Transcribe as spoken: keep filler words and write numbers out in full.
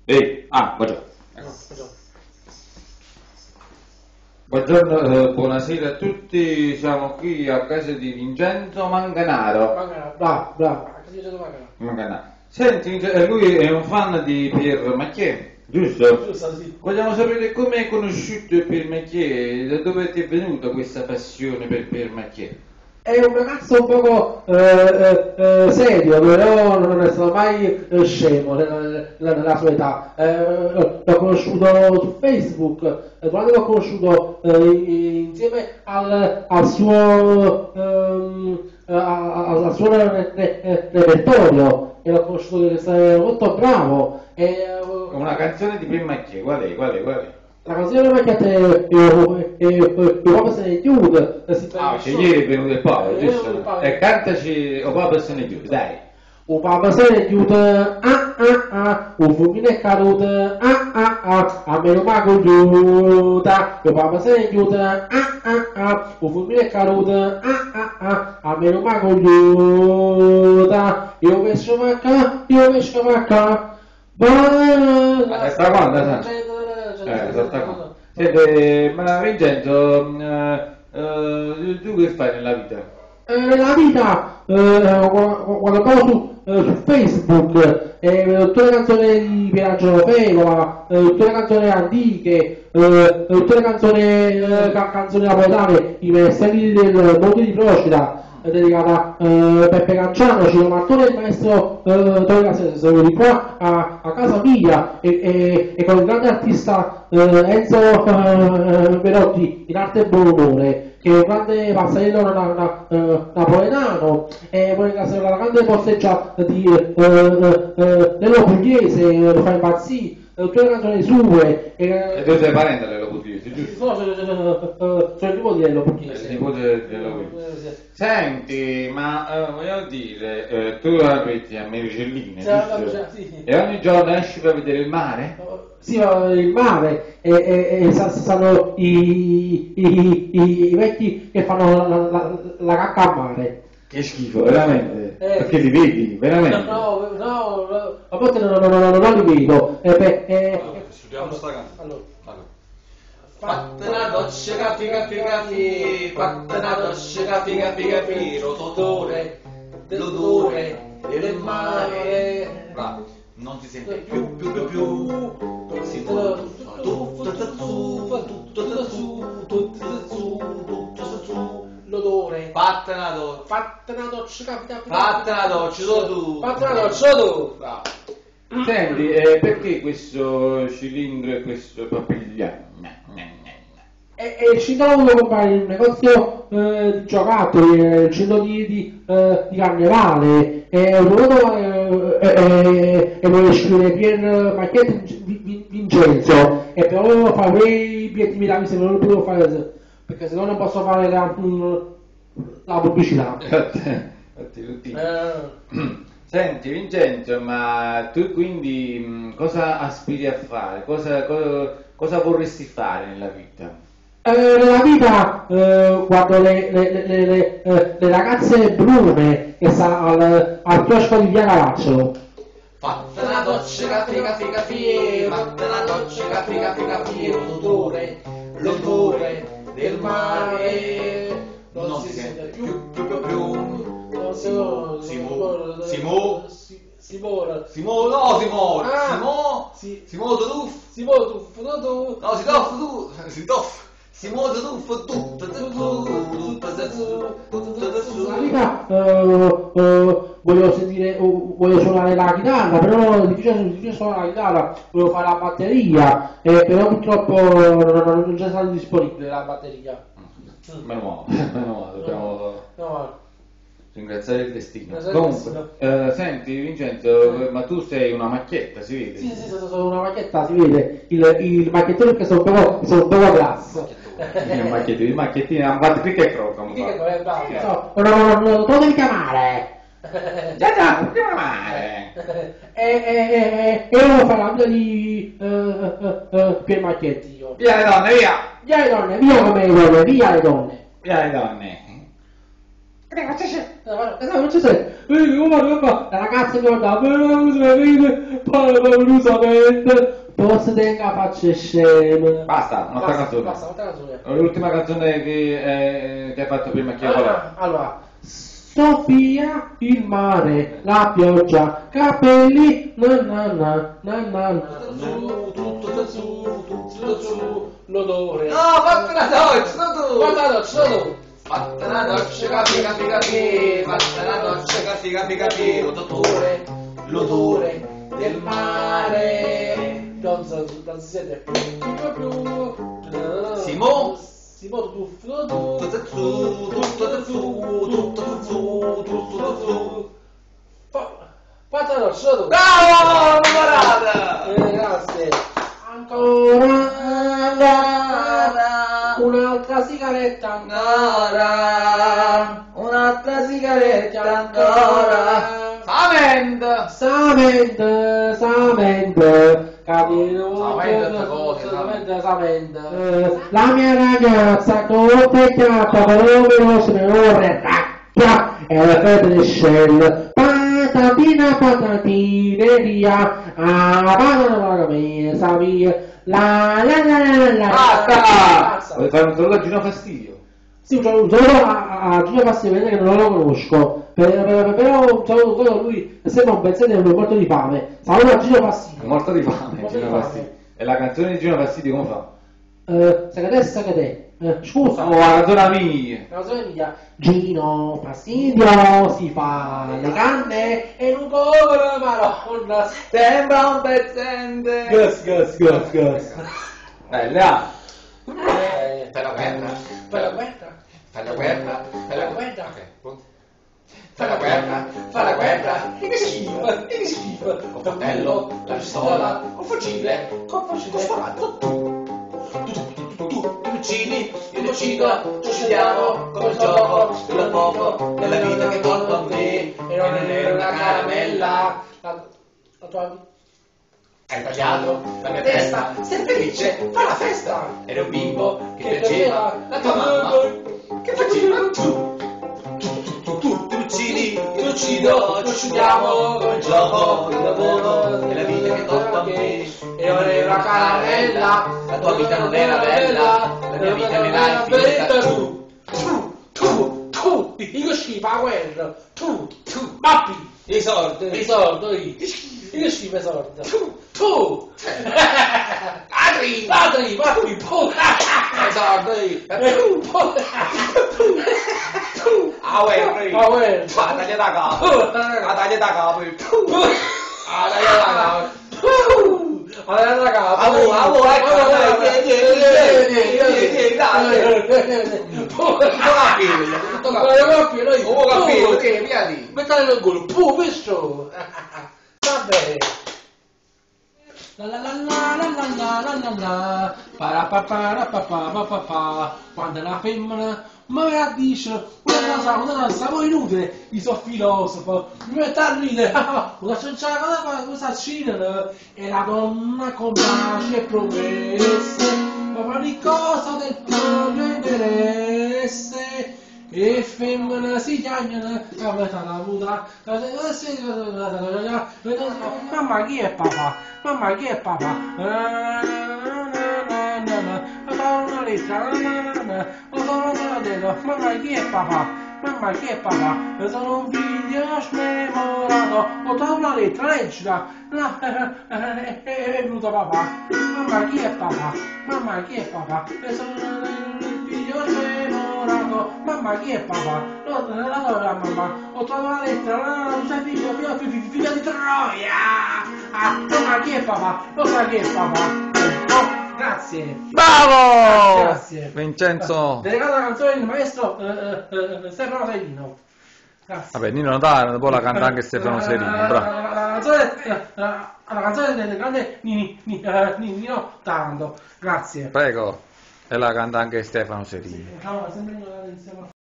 Ehi, ah, buongiorno. No, buongiorno. Buongiorno, eh, buonasera a tutti, siamo qui a casa di Vincenzo Manganaro. Manganaro, bravo, bravo. A casa di Vincenzo Manganaro. Manganaro. Senti, eh, lui è un fan di Pierre Macchier, giusto? Giusto, sì. Vogliamo sapere come hai conosciuto Pierre Macchier, da dove ti è venuta questa passione per Pierre Macchier? È un ragazzo un poco eh, eh, eh, serio, però non è stato mai eh, scemo nella, nella, nella sua età. Eh, l'ho conosciuto su Facebook, eh, quando l'ho conosciuto eh, insieme al, al suo, ehm, al, al suo re, re, repertorio, e l'ho conosciuto che è molto bravo. E, eh, Una canzone di Pierre Macchier, qual è? Qual è? Qual è? La canzone che è il Papa se ne chiude. Ah, c'è ieri è venuto il Papa, giusto? E cantaci o Papa se ne chiude, dai. O Papa se ne chiude, ah ah ah, o fulmine è caduto, ah ah ah, a meno mago giuda. O Papa se ne chiude, ah ah ah, o fulmine è caduto, ah ah ah, a meno mago giuda. Io vesco macca, io vesco macca, ma sta quando, sai? Eh, esattamente. Senti, ma Vincenzo, eh, eh, tu che fai nella vita? Eh, nella vita, eh, quando vado su, eh, su Facebook, eh, tutte le canzoni di Pierangelo Fegola, eh, tutte le canzoni antiche, eh, tutte le canzoni, eh, ca- canzoni napoletane, i messaggi del mondo di Procida, dedicata a eh, Peppe Canciano, Ciro Martone e il maestro eh, Tony Cassese. Sono venuti qua a, a casa mia e, e, e con il grande artista eh, Enzo eh, Perotti in arte e buon umore, che è un grande pazzarello na, na, na, napoletano, e poi la grande posteggia di eh, eh, eh, Nello Pugliese, lo fa impazzire, tutte le canzoni sue. E, e tu sei parente dello Pugliese, giusto? No, sono, sono, sono, sono il nipote dello Pugliese. Il nipote dello Pugliese. Senti, ma eh, voglio dire, eh, tu abiti a Mericelline, giusto? Sì. E ogni giorno esci per vedere il mare? Sì, ma il mare, e, e, e stanno i, i, i, i vecchi che fanno la, la, la cacca a mare. Che schifo, veramente? Eh, Perché li vedi, veramente? No, no, no, a volte non, non, non, non li vedo. Eh, beh, eh, allora, studiamo sta canzone. Allora. Allora. Fatta una doccia, capi, capi, capi, fatta una doccia, capi, capi, capi, l'odore, l'odore del mare. Bravo, non si sente più, più, più, più, si muove tutto su, tutto su, tutto su, tutto su. L'odore. Fatta una doccia, Fatta una doccia, capi, capi, fatta una doccia, solo tu. Fatta una doccia, tu. Bravo. Senti, eh, perché questo cilindro e questo papigliano? E, e il cilindro l'ho voluto comprare in un negozio eh, di giocattoli, eh, il cilindro di, di, eh, di carnevale, e ho voluto eh, eh, e volevo scrivere Pierre Macchier Vincenzo, e però volevo fare quei biglietti mirati, se non lo potevo fare, perché se no non posso fare la, la pubblicità. Eh. Senti Vincenzo, ma tu quindi mh, cosa aspiri a fare? Cosa, cosa, cosa vorresti fare nella vita? Eh, nella vita eh, guardo le, le, le, le, le, le ragazze brune che sta al, al chiosco di Via Caracciolo. Fatta una doccia, capi, capi, capi, fatta una doccia, capi, capi, capi, l'odore, l'odore del mare, non si sente più, più, più, più, Non si si muove, si muove, si muore, si muove, no, si muove, Ah, si muove, si- si muove tu, si muove tu, tu, tu. no, si toffa tu, si toffa, si muove tu, fa tutto, tutto, tutto, tutto, Nella vita eh, eh, voglio sentire, oh, voglio suonare la chitarra, però è difficile, difficile suonare la chitarra, volevo fare la batteria, eh, però purtroppo non, non, non c'è stato disponibile la batteria. Meno male, meno male, dobbiamo No, ringraziare il destino. Ringraziare il Comunque, eh, senti Vincenzo, ma tu sei una macchietta, si vede? sì, sì, sì, sono una macchietta, si vede, il, il macchiettone che sono un po', sono un po' grasso. Il macchiettino, il macchiettino, hanno fatto clic e croca. Chi che è bravo? No, no, no, tu devi chiamare. Già, già, non chiamare. E, e, e, e io devo fare la vita di eh, eh, eh, Pier Macchietti io. Via le donne, via! Via le donne, via come le donne, via le donne. Via le donne. non ci sei, la ragazza che guarda, paolosamente, forse tenga facce sceme. Basta, un'altra canzone. Basta, un'altra canzone. L'ultima canzone che, eh, che hai fatto prima che Allora, allora, Sofia, il mare, la pioggia, capelli, na na na na na na. Tutto, tutto su, tutto su, l'odore. No, fatti una doccia, tu! Fatti una doccia, tu! Fatti una doccia, capi, capi, capi, fatti una doccia, capi, capi, capi, l'odore, l'odore del mare. Non si sente più, più, Simo? Simo, tu, tu, Tutto su, tutto su, tutto su, tutto su. Fatti una doccia, tu! Bravo, numerata! Eh, grazie. Ancora, ancora, un'altra sigaretta Ancora, un'altra sigaretta ancora. Sament! Sament, Sament, capito? Sament, cosa? Sament, Sament. Eh, La mia ragazza corteggiata come lo signore cacchia e la fede shell. Patatina, patatineria, ah, patata mia, sabia, la la la la la. Basta! Vuoi fare un solo a Gino Fastidio? Sì, un saluto solo a, a Giulio Passione che non lo conosco, per, per, però un saluto solo a lui, sembra un pezzetto e un morto di fame. Saluto a Giulio È Passione. morto di fame, Morto di Gino fame. Fastidio. E la canzone di Gino Fastidio come fa? Eh, Sagate, Sagate, eh, scusa. Oh, la canzone mia! La canzone mia, Gino Fastidio si fa le canne e un povero maronna Sembra un pezzente. gas gas gas gas. Bella! Eh, Fai la guerra. fai la guerra, Fai la guerra. fai la guerra, Ok, pronto? Fai la guerra, fai la guerra, che schifo, che schifo. Con coltello, la pistola, con fucile, con fucile sparato. Tu, tu, tu, tu, tu, tu uccidi, io ti uccido, ci uccidiamo come il gioco, quello poco della vita che tolgo a me. E non è una caramella. La, la tua Hai tagliato la mia testa, sei felice, fa la festa. Ero un bimbo che piaceva la tua mamma, che faceva tu. Tu, tu, tu, tu, tu uccidi, ti uccido, ci uccidiamo come il gioco, il lavoro, della vita che tolgo a me. E non è una caramella, la tua vita non era bella, la mia vita me l'hai finita tu. tu tu tu io schifo a guerra tu tu pappi I soldi, i soldi io schifo i soldi tu, tu Adri, padri pappi tu i soldi, tu tu a guerra, a guerra a taglia da capo, a taglia da capo, a taglia da capo. allora ragazzi Amo, amo, ecco, dai, vieni, vieni, vieni, vieni, dai. Tocca capire, tocca capire. Oh, capire, ok, vieni. mettete nel culo pu questo vabbè la la la la la la la la la la para pa para pa pa pa pa pa quando la femmina mi a dice una cosa una cosa mo inutile io sono filosofo mi metto a ridere una cincia cosa cosa cina e la donna combacia e progressa ma fa di cosa del proprio interesse e femmina si chiamano capita la puta mamma chi è papà mamma chi è papà ho trovato una lettera ho trovato una lettera mamma chi è papà mamma chi è papà sono un figlio smemorato ho trovato una lettera leggila è venuto papà mamma chi è papà mamma chi è papà sono un figlio smemorato mamma chi è papà no, non la so la mamma ho trovato una lettera non sei figlio figlio figlio figlio di Troia ah, mamma chi è papà lo sa chi è papà no grazie Bravo! grazie Vincenzo! dedicato alla canzone del maestro eh, eh, Stefano Serino grazie Vabbè, Nino Notaro, poi la canta anche Stefano Serino, bravo. la, la canzone la, la canzone del grande Nini, Nini, uh, Nino Taranto grazie Prego. E la canta anche Stefano Serino. no, sempre insieme